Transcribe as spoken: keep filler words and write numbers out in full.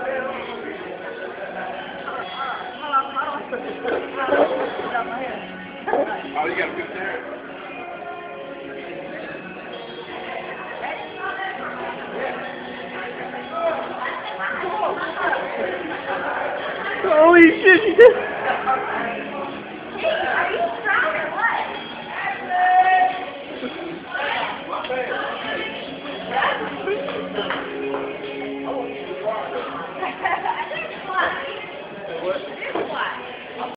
Oh, you got a good there. Holy shit, she did. Hey, are you strong or what?